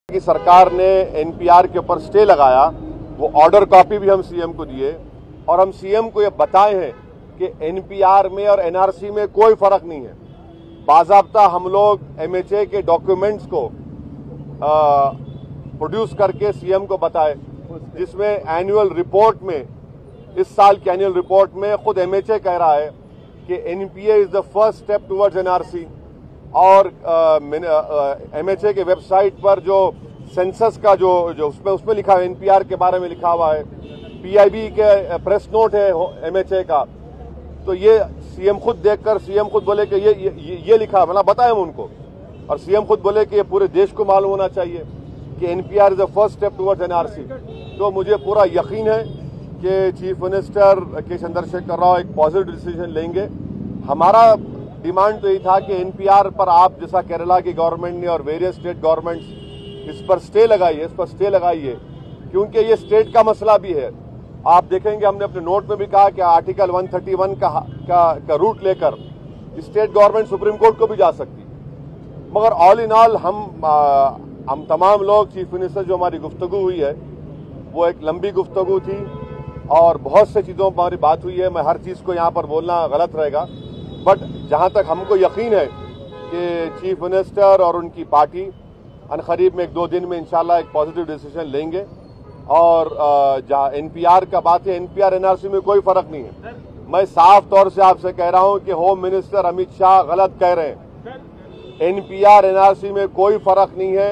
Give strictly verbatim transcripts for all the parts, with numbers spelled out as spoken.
कि सरकार ने एनपीआर के ऊपर स्टे लगाया, वो ऑर्डर कॉपी भी हम सीएम को दिए और हम सीएम को ये बताए हैं कि एनपीआर में और एनआरसी में कोई फर्क नहीं है। बाज़ाब्ता हम लोग एमएचए के डॉक्यूमेंट्स को प्रोड्यूस करके सीएम को बताए, जिसमें एनुअल रिपोर्ट में, इस साल की एनुअल रिपोर्ट में खुद एमएचए कह रहा है कि NPA is the first step towards NRC. और एमएचए के वेबसाइट पर जो सेंसस का जो जो उसमें उसमें लिखा है, एनपीआर के बारे में लिखा हुआ है, पीआईबी के प्रेस नोट है एमएचए का। तो ये सीएम खुद देखकर सीएम खुद बोले कि ये ये, ये लिखा, मतलब बताएं हम उनको, और सीएम खुद बोले कि ये पूरे देश को मालूम होना चाहिए कि NPR is the first step towards NRC. तो मुझे पूरा यकीन है कि चीफ मिनिस्टर के चंद्रशेखर राव एक पॉजिटिव डिसीजन लेंगे। हमारा डिमांड तो यही था कि एनपीआर पर आप जैसा केरला की गवर्नमेंट ने और वेरियस स्टेट गवर्नमेंट्स इस पर स्टे लगाइए, इस पर स्टे लगाइए, क्योंकि ये स्टेट का मसला भी है। आप देखेंगे हमने अपने नोट में भी कहा कि आर्टिकल एक सौ इकतीस का, का, का रूट लेकर स्टेट गवर्नमेंट सुप्रीम कोर्ट को भी जा सकती। मगर ऑल इन ऑल हम आ, हम तमाम लोग, चीफ मिनिस्टर जो हमारी गुफ्तगू हुई है वो एक लंबी गुफ्तगू थी और बहुत से चीज़ों पर हमारी बात हुई है। मैं हर चीज़ को यहाँ पर बोलना गलत रहेगा, बट जहाँ तक हमको यकीन है कि चीफ मिनिस्टर और उनकी पार्टी अनकरीब में एक दो दिन में इंशाल्लाह एक पॉजिटिव डिसीजन लेंगे। और जहाँ एनपीआर का बात है, एनपीआर एनआरसी में कोई फर्क नहीं है। मैं साफ तौर से आपसे कह रहा हूँ कि होम मिनिस्टर अमित शाह गलत कह रहे हैं। एनपीआर एनआरसी में कोई फर्क नहीं है,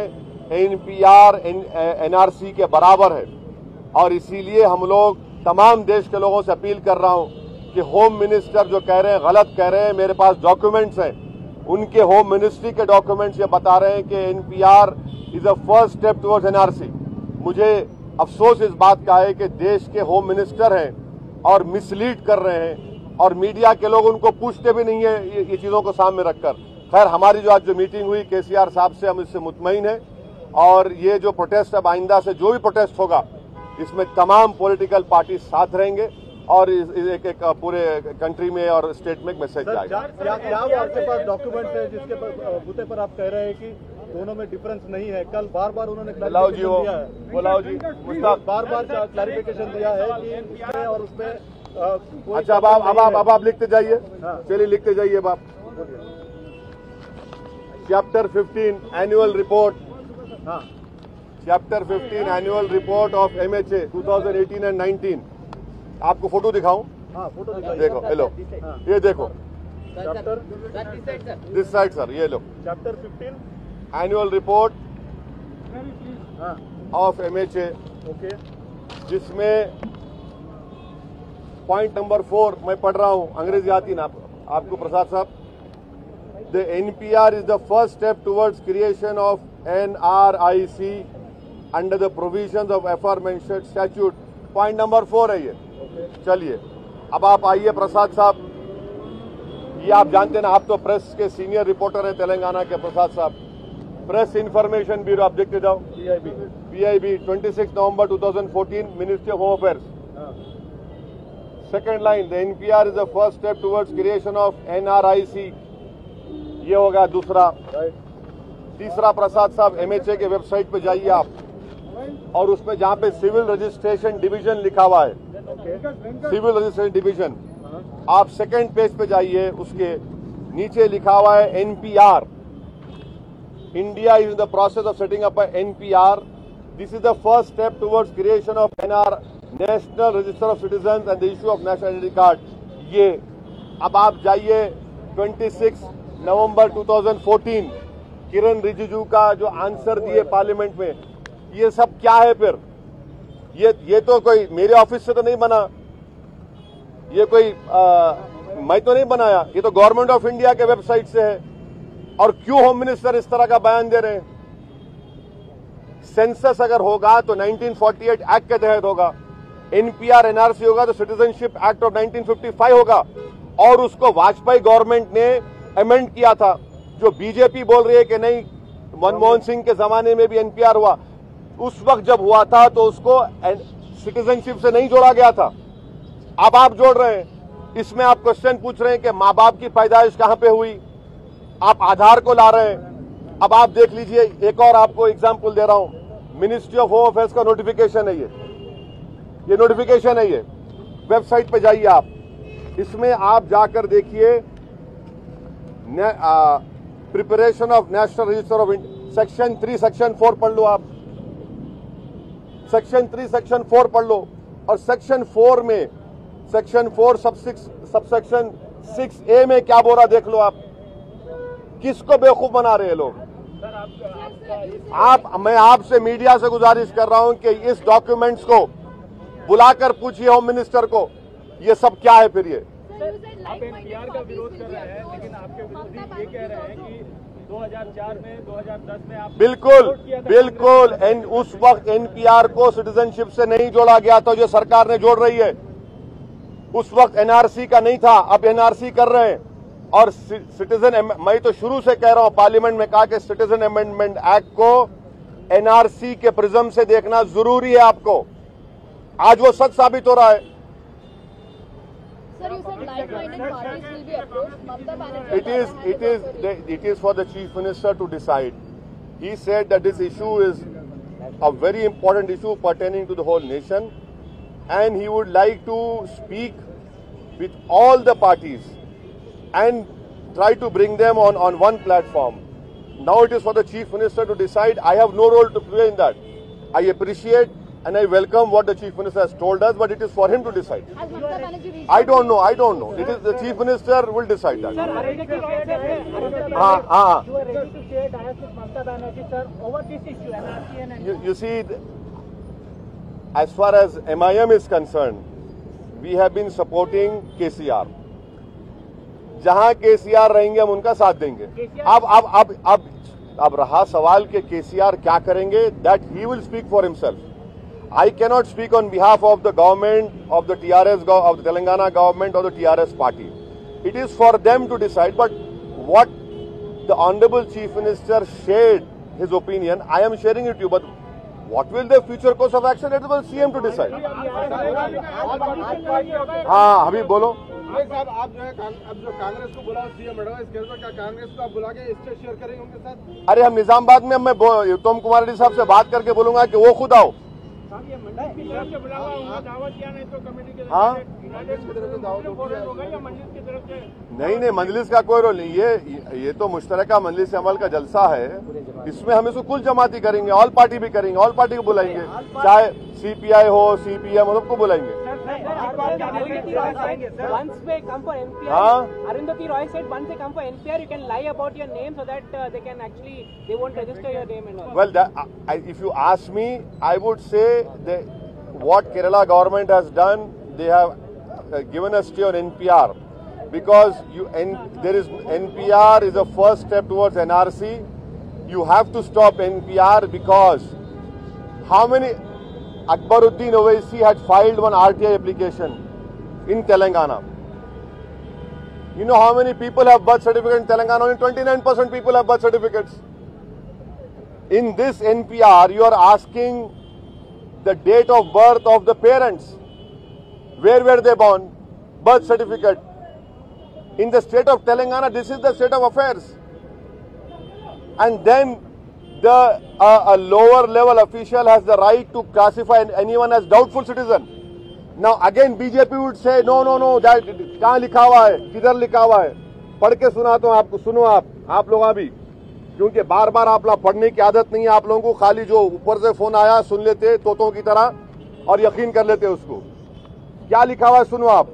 एनपीआर एनआरसी के बराबर है। और इसीलिए हम लोग तमाम देश के लोगों से अपील कर रहा हूँ कि होम मिनिस्टर जो कह रहे हैं गलत कह रहे हैं। मेरे पास डॉक्यूमेंट्स हैं, उनके होम मिनिस्ट्री के डॉक्यूमेंट्स ये बता रहे हैं कि NPR is a first step towards NRC. मुझे अफसोस इस बात का है कि देश के होम मिनिस्टर हैं और मिसलीड कर रहे हैं और मीडिया के लोग उनको पूछते भी नहीं है ये, ये चीज़ों को सामने रखकर। खैर, हमारी जो आज जो मीटिंग हुई केसीआर साहब से, हम इससे मुतमईन हैं और ये जो प्रोटेस्ट अब आइंदा से जो भी प्रोटेस्ट होगा इसमें तमाम पॉलिटिकल पार्टी साथ रहेंगे और इस, इस एक, एक पूरे कंट्री में और स्टेट में एक मैसेज जाएगा। क्या क्या आपके पास डॉक्यूमेंट है जिसके बुते पर आप कह रहे हैं कि दोनों में डिफरेंस नहीं है? कल बार बार उन्होंने क्लैरिफिकेशन दिया है, बोलाओ जी, बार बार क्लैरिफिकेशन दिया है कि उसमें और उसमें। अच्छा, अब आप अब आप अब आप लिखते जाइए। चलिए लिखते जाइए अब आप। चैप्टर फिफ्टीन एनुअल रिपोर्ट, हाँ chapter fifteen annual report of MHA two thousand eighteen and nineteen. आपको फोटो दिखाऊं? हाँ, फोटो दिखाइए। देखो, हेलो, हाँ। ये देखो, चैप्टर दिस साइड सर, ये लो, चैप्टर फिफ्टीन एनुअल रिपोर्ट हाँ ऑफ एमएचए, ओके, जिसमें पॉइंट नंबर फोर मैं पढ़ रहा हूं, अंग्रेजी आती ना आप, आपको प्रसाद साहब। The NPR is the first step towards creation of NRIC under the provisions of aforementioned statute. Point number four है ये। चलिए अब आप आइए प्रसाद साहब, ये आप जानते हैं ना, आप तो प्रेस के सीनियर रिपोर्टर हैं तेलंगाना के। प्रसाद साहब, प्रेस इंफॉर्मेशन ब्यूरो, आप देखते जाओ। पीआईबी पीआईबी छब्बीस नवंबर two thousand fourteen, ministry of home affairs. Second line, the NPR is the first step towards creation of NRIC. ये होगा दूसरा। तीसरा, प्रसाद साहब एमएचए के वेबसाइट पे जाइए आप, और उसमें जहां पे सिविल रजिस्ट्रेशन डिवीजन लिखा हुआ है, सिविल रजिस्ट्रेशन डिवीजन, आप सेकेंड पेज पे जाइए, उसके नीचे लिखा हुआ है NPR. India is in the process of setting up NPR. This is the first step towards creation of NR, national register of citizen and the issue of national identity card. ये अब आप जाइए छब्बीस नवंबर two thousand fourteen, Kiren Rijiju का जो answer दिए parliament में, ये सब क्या है फिर? ये ये तो कोई मेरे ऑफिस से तो नहीं बना, ये कोई आ, मैं तो नहीं बनाया, ये तो गवर्नमेंट ऑफ इंडिया के वेबसाइट से है। और क्यों होम मिनिस्टर इस तरह का बयान दे रहे हैं? सेंसस अगर होगा तो नाइनटीन फोर्टी एट एक्ट के तहत होगा, एनपीआर एनआरसी होगा तो citizenship act of nineteen fifty five होगा, और उसको वाजपेयी गवर्नमेंट ने अमेंड किया था। जो बीजेपी बोल रही है कि नहीं, मनमोहन सिंह के जमाने में भी एनपीआर हुआ, उस वक्त जब हुआ था तो उसको सिटीजनशिप से नहीं जोड़ा गया था। अब आप जोड़ रहे हैं, इसमें आप क्वेश्चन पूछ रहे हैं कि माँ बाप की पैदाइश कहां पे हुई, आप आधार को ला रहे हैं। अब आप देख लीजिए, एक और आपको एग्जाम्पल दे रहा हूं, मिनिस्ट्री ऑफ होम अफेयर्स का नोटिफिकेशन है ये ये नोटिफिकेशन है ये वेबसाइट पे जाइए आप, इसमें आप जाकर देखिए preparation of national register of section three section four पढ़ लो आप, सेक्शन थ्री सेक्शन फोर पढ़ लो, और सेक्शन फोर में section four sub six sub section six A में क्या बोल रहा देख लो आप। किसको बेवकूफ बना रहे हैं लोग? आप मैं आपसे मीडिया से गुजारिश कर रहा हूं कि इस डॉक्यूमेंट्स को बुलाकर पूछिए होम मिनिस्टर को, ये सब क्या है फिर ये। आप एनपीआर का विरोध कर रहे हैं, लेकिन आपके विरोधी ये कह रहे हैं कि दो हज़ार चार में दो हज़ार दस में आप बिल्कुल बिल्कुल एन, उस वक्त एनपीआर को सिटीजनशिप से नहीं जोड़ा गया था, जो सरकार ने जोड़ रही है। उस वक्त एनआरसी का नहीं था, अब एनआरसी कर रहे हैं। और सिटीजन, मैं तो शुरू से कह रहा हूं, पार्लियामेंट में कहा कि सिटीजन अमेंडमेंट एक्ट को एनआरसी के प्रिज्म से देखना जरूरी है आपको। आज वो सच साबित हो रहा है। Sir, you said like-minded parties will be approached. Mamata Banerjee. It is, it is, it is for the Chief Minister to decide. He said that this issue is a very important issue pertaining to the whole nation, and he would like to speak with all the parties and try to bring them on, on one platform. Now it is for the Chief Minister to decide. I have no role to play in that. I appreciate and I welcome what the Chief Minister has told us, but it is for him to decide. Has Mamata Banerjee reached I don't know, I don't know. It is the Chief Minister will decide that. Sir, Arundhati Roy said, हाँ हाँ you are ready to share dialogue with Mamata Banerjee, sir, over this issue, N R C and You, you see, as far as M I M is concerned, we have been supporting K C R. जहां K C R रहेंगे हम उनका साथ देंगे। अब अब अब अब अब रहा सवाल कि K C R क्या करेंगे, that he will speak for himself. I cannot speak on behalf of the government, of the T R S, of the Telangana government or the T R S party. It is for them to decide, but what the Honorable Chief Minister shared his opinion, I am sharing it to you, but what will the future course of action, it will C M to decide. हाँ अभी बोलो। भाई साहब, आप जो है अब जो कांग्रेस को बुलाओ सीएम हटाओ, इस केस में क्या कांग्रेस को आप बुला के स्टेज शेयर करेंगे उनके साथ? अरे हम निजामाबाद में मैं उत्तम कुमार रेड्डी साहब से बात करके बोलूंगा कि वो खुद आओ। हाँ नहीं नहीं, मजलिस का कोई रोल नहीं, ये ये तो मुश्तरका मजलिस अमल का जलसा है। इसमें हम इसको कुल जमाती करेंगे, ऑल पार्टी भी करेंगे, ऑल पार्टी को बुलाएंगे, चाहे सीपीआई हो सीपीएम हो, सबको बुलाएंगे। Once they come for N P R, हाँ? Arundhati Roy said once they come for N P R, you can lie about your name so that uh, they can actually, they won't register your name and all. Well, that, I, if you ask me, I would say that what Kerala government has done, they have uh, given a stay on N P R, because you N, there is N P R is a first step towards N R C. You have to stop N P R because how many Akbaruddin Owaisi had filed one R T I application in Telangana. You know how many people have birth certificate in Telangana? Only twenty-nine percent people have birth certificates. In this N P R, you are asking the date of birth of the parents. Where were they born? Birth certificate. In the state of Telangana, this is the state of affairs. And then the uh, a lower level official has the right to classify anyone as doubtful citizen. Now again B J P would say no no no, that कहाँ लिखा हुआ है, किधर लिखा हुआ है, पढ़ के सुनाता हूँ आपको, सुनो आप आप लोग अभी, क्योंकि बार बार आप लोग पढ़ने की आदत नहीं है आप लोगों को, खाली जो ऊपर से फोन आया सुन लेते तोतों की तरह और यकीन कर लेते उसको। क्या लिखा हुआ है सुनो आप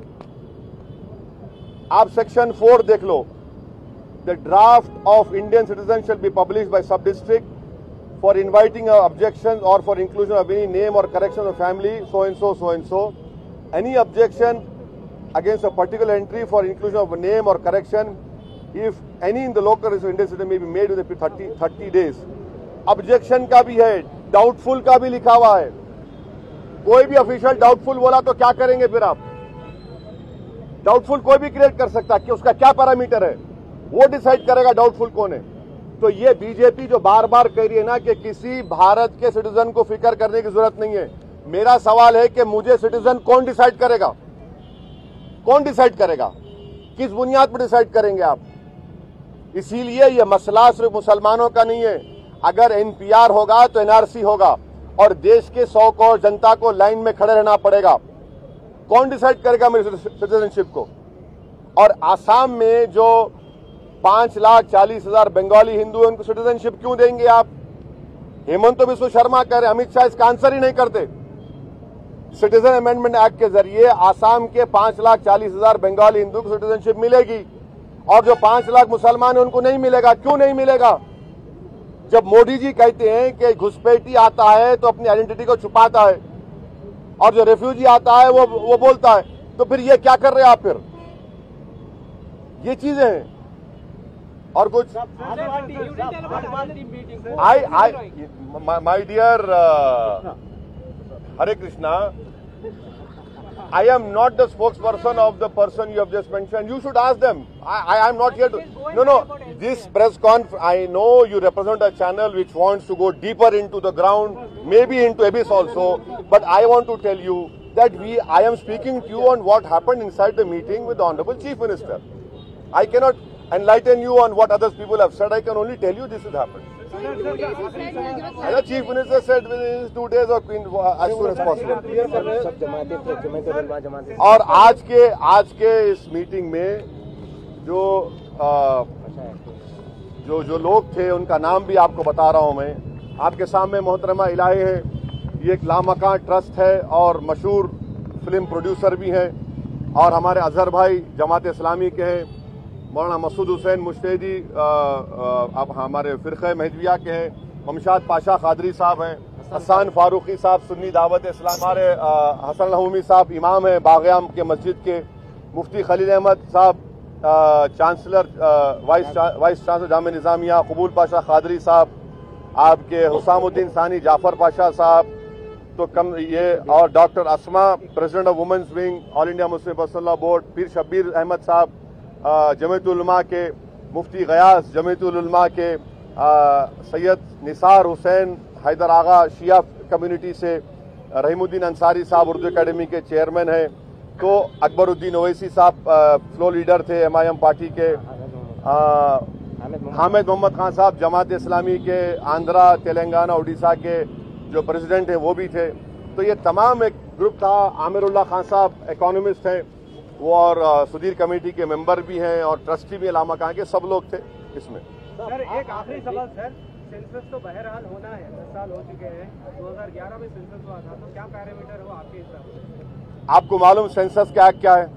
आप सेक्शन फोर देख लो। The draft of Indian citizen shall be published by sub-district for inviting uh, objections or for inclusion of any name or correction of family, so and so, so and so. Any objection against a particular entry for inclusion of a name or correction, if any in the local Indian citizen may be made within thirty, thirty days. Objection का भी है, doubtful का भी लिखा हुआ है। कोई भी official doubtful बोला तो क्या करेंगे फिर आप? Doubtful कोई भी create कर सकता है कि उसका क्या पैरामीटर है, वो डिसाइड करेगा डाउटफुल कौन है। तो ये बीजेपी जो बार बार कह रही है ना कि किसी भारत के सिटीजन को फिक्र करने की जरूरत नहीं है, मेरा सवाल है कि मुझे सिटीजन कौन डिसाइड करेगा? कौन डिसाइड करेगा? किस बुनियाद पर डिसाइड करेंगे आप? इसीलिए ये मसला सिर्फ मुसलमानों का नहीं है। अगर एनपीआर होगा तो एनआरसी होगा और देश के सौ करोड़ जनता को लाइन में खड़े रहना पड़ेगा। कौन डिसाइड करेगा मेरी सिटीजनशिप को? और आसाम में जो पांच लाख चालीस हजार बंगाली हिंदू हैं, उनको सिटीजनशिप क्यों देंगे आप? हेमंत बिस्व शर्मा कह रहे, अमित शाह इसका आंसर ही नहीं करते। सिटीजन अमेंडमेंट एक्ट के जरिए आसाम के पांच लाख चालीस हजार बंगाली हिंदू को सिटीजनशिप मिलेगी और जो पांच लाख मुसलमान है उनको नहीं मिलेगा। क्यों नहीं मिलेगा? जब मोदी जी कहते हैं कि घुसपैठी आता है तो अपनी आइडेंटिटी को छुपाता है और जो रेफ्यूजी आता है वो वो बोलता है, तो फिर ये क्या कर रहे हैं आप? फिर ये चीजें हैं और कुछ। I I my dear Hare Krishna, I am not the spokesperson of the person you have just mentioned. You should ask them. I, I am not here to. No, no. This press conference, I know you represent a channel which wants to go deeper into the ground, maybe into abyss also. But I want to tell you that we, I am speaking to you on what happened inside the meeting with the Honorable Chief Minister. I cannot enlighten you on what other people have said. I can only tell you this has happened. And the Chief Minister said within two days or as soon as possible. और आज के आज के इस meeting में जो आ, जो जो लोग थे उनका नाम भी आपको बता रहा हूं मैं। आपके सामने मोहतरमा इलाही है, ये एक लामकान ट्रस्ट है और मशहूर फिल्म प्रोड्यूसर भी हैं और हमारे अजहर भाई जमात इस्लामी के हैं। मौलाना मसूद हुसैन मुश्तैदी अब हमारे फिरक़े महदविया के हैं। ममशाद पाशा खादरी साहब हैं। हसन फारूकी साहब सुन्नी दावत इस्लाम, हमारे हसन लहूमी साहब इमाम हैं बाग़याम के मस्जिद के। मुफ्ती खलील अहमद साहब chancellor vice vice chancellor Jamia Nizamia. Qubool Pasha Qadri साहब, आपके हुसामुद्दीन सानी जाफर पाशा साहब, तो कम ये और doctor Asma president of women's wing All India Muslim Personal Law Board. Peer Shabbir Ahmad साहब जमीयतुल उलमा के। मुफ्ती गयास जमीयतुल उलमा के। सैयद निसार हुसैन हैदर आगा शिया कम्युनिटी से। रहीमुद्दीन अंसारी साहब उर्दू एकेडमी के चेयरमैन हैं। तो अकबरुद्दीन ओवैसी साहब फ्लो लीडर थे एम आई एम पार्टी के। हामिद मोहम्मद खान साहब जमात इस्लामी के आंध्रा तेलंगाना उड़ीसा के जो प्रेसिडेंट हैं वो भी थे। तो ये तमाम एक ग्रुप था। आमिरुल्लाह खान साहब इकोनॉमिस्ट हैं वो और सुधीर कमेटी के मेंबर भी हैं और ट्रस्टी भी इलामा खान के, सब लोग थे इसमें। सर एक आखिरी सवाल सर, सेंसस तो बहरहाल होना है, दस साल हो चुके हैं, दो हज़ार ग्यारह में सेंसस हुआ था, तो क्या पैरामीटर हो आपके हिसाब से? आपको मालूम सेंसस का एक्ट क्या है?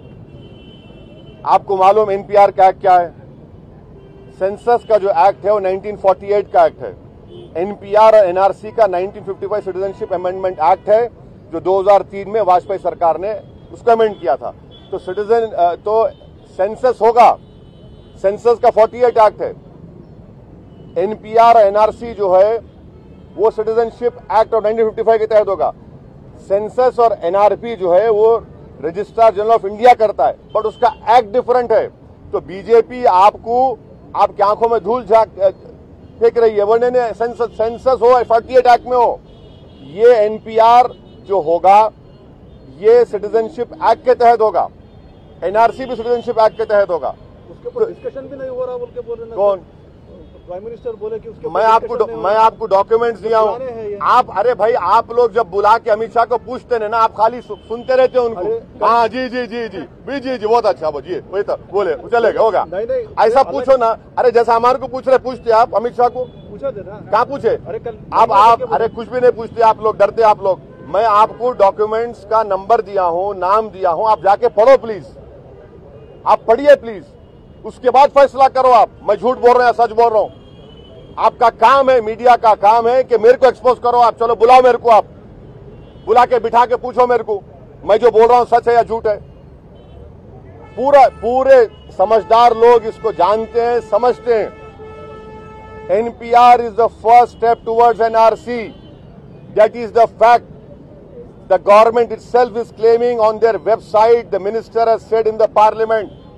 आपको मालूम एनपीआर का एक्ट क्या है? सेंसस का जो एक्ट है वो नाइनटीन फोर्टी एट का एक्ट है। एनपीआर और एनआरसी का nineteen fifty five citizenship amendment act है जो दो हज़ार तीन में वाजपेयी सरकार ने उसको अमेंड किया था। तो सिटीजन तो सेंसस होगा, सेंसस का फोर्टी एट एक्ट है। एनपीआर और एनआरसी जो है वो citizenship act of nineteen fifty five के तहत होगा। सेंसस और एनआरपी जो है वो रजिस्ट्रार जनरल ऑफ इंडिया करता है, बट उसका एक्ट डिफरेंट है। तो बीजेपी आपको आपकी आंखों में धूल झाक फेंक रही है, वरना ने सेंसस सेंसस हो फोर्टी एट एक्ट में हो। ये एनपीआर जो होगा ये सिटीजनशिप एक्ट के तहत होगा, एनआरसी भी सिटीजनशिप एक्ट के तहत होगा। उसके ऊपर डिस्कशन भी नहीं हो रहा बोल के बोल रहे हैं। कौन? प्राइम मिनिस्टर बोले कि उसके मैं आपको मैं आपको डॉक्यूमेंट्स दिया हूँ। आप अरे भाई आप लोग जब बुला के अमित शाह को पूछते हैं ना, आप खाली सु, सुनते रहते हो उनको। हाँ जी जी जी जी जी जी जी बहुत अच्छा वो जी वही तो बोले चलेगा होगा। ऐसा पूछो ना, अरे जैसा हमारे को पूछ रहे पूछते आप अमित शाह को पूछा थे ना, कहाँ पूछे? आप आप अरे कुछ भी नहीं पूछते आप लोग, डरते आप लोग। मैं आपको डॉक्यूमेंट्स का नंबर दिया हूं, नाम दिया हूं, आप जाके पढ़ो प्लीज, आप पढ़िए प्लीज, उसके बाद फैसला करो। आप मैं झूठ बोल रहे हैं सच बोल रहा हूं? आपका काम है, मीडिया का काम है कि मेरे को एक्सपोज करो। आप चलो बुलाओ मेरे को, आप बुला के बिठा के पूछो मेरे को मैं जो बोल रहा हूं सच है या झूठ है। पूरा पूरे समझदार लोग इसको जानते हैं, समझते हैं। NPR is the first step towards NRC, that is the fact. The government itself is claiming on their website, the minister has said in the parliament